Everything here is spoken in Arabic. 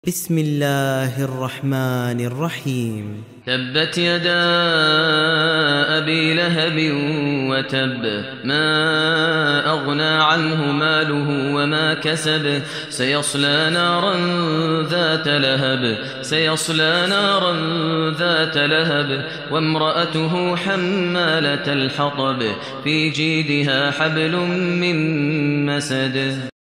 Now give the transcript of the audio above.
بسم الله الرحمن الرحيم. تبت يدا أبي لهب وتب، ما أغنى عنه ماله وما كسب، سيصلى نارا ذات لهب وامرأته حمالة الحطب، في جيدها حبل من مسد.